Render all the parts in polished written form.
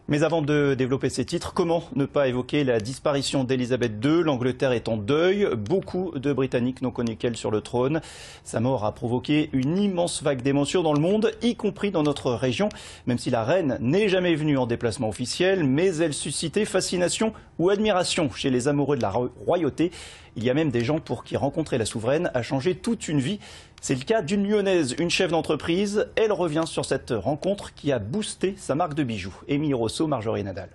Mais avant de développer ces titres, comment ne pas évoquer la disparition d'Elisabeth II? L'Angleterre est en deuil. Beaucoup de Britanniques n'ont connu qu'elle sur le trône. Sa mort a provoqué une immense vague d'émotions dans le monde, y compris dans notre région. Même si la reine n'est jamais venue en déplacement officiel, mais elle suscitait fascination ou admiration chez les amoureux de la royauté. Il y a même des gens pour qui rencontrer la souveraine a changé toute une vie. C'est le cas d'une Lyonnaise, une chef d'entreprise. Elle revient sur cette rencontre qui a boosté sa marque de bijoux. Émilie Rosso, Marjorie Nadal.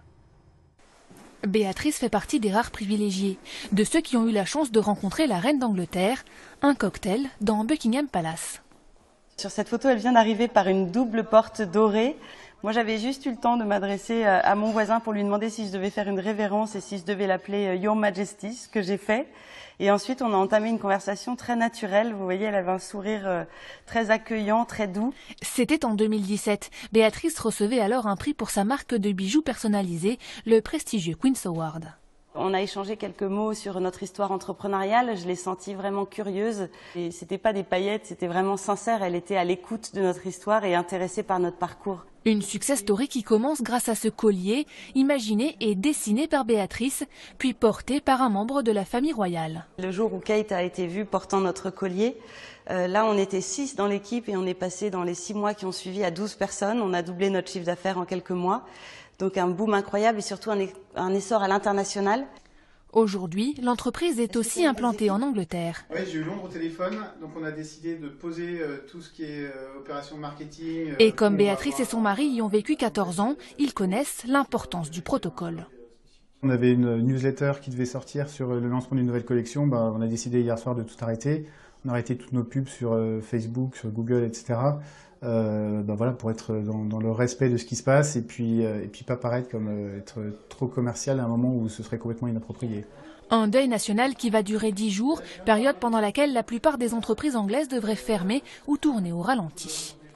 Béatrice fait partie des rares privilégiés, de ceux qui ont eu la chance de rencontrer la reine d'Angleterre. Un cocktail dans Buckingham Palace. Sur cette photo, elle vient d'arriver par une double porte dorée. Moi, j'avais juste eu le temps de m'adresser à mon voisin pour lui demander si je devais faire une révérence et si je devais l'appeler Your Majesty, ce que j'ai fait. Et ensuite, on a entamé une conversation très naturelle. Vous voyez, elle avait un sourire très accueillant, très doux. C'était en 2017. Béatrice recevait alors un prix pour sa marque de bijoux personnalisés, le prestigieux Queen's Award. On a échangé quelques mots sur notre histoire entrepreneuriale. Je l'ai sentie vraiment curieuse. Et c'était pas des paillettes, c'était vraiment sincère. Elle était à l'écoute de notre histoire et intéressée par notre parcours. Une success story qui commence grâce à ce collier, imaginé et dessiné par Béatrice, puis porté par un membre de la famille royale. Le jour où Kate a été vue portant notre collier, là on était 6 dans l'équipe et on est passé dans les 6 mois qui ont suivi à 12 personnes. On a doublé notre chiffre d'affaires en quelques mois. Donc un boom incroyable et surtout un essor à l'international. Aujourd'hui, l'entreprise est aussi implantée en Angleterre. Oui, j'ai eu Londres au téléphone, donc on a décidé de poser tout ce qui est opération marketing. Et comme Béatrice et son mari y ont vécu 14 ans, ils connaissent l'importance du protocole. On avait une newsletter qui devait sortir sur le lancement d'une nouvelle collection. On a décidé hier soir de tout arrêter. On a arrêté toutes nos pubs sur Facebook, sur Google, etc. Voilà, pour être dans le respect de ce qui se passe et puis pas paraître comme être trop commercial à un moment où ce serait complètement inapproprié. Un deuil national qui va durer 10 jours, période pendant laquelle la plupart des entreprises anglaises devraient fermer ou tourner au ralenti.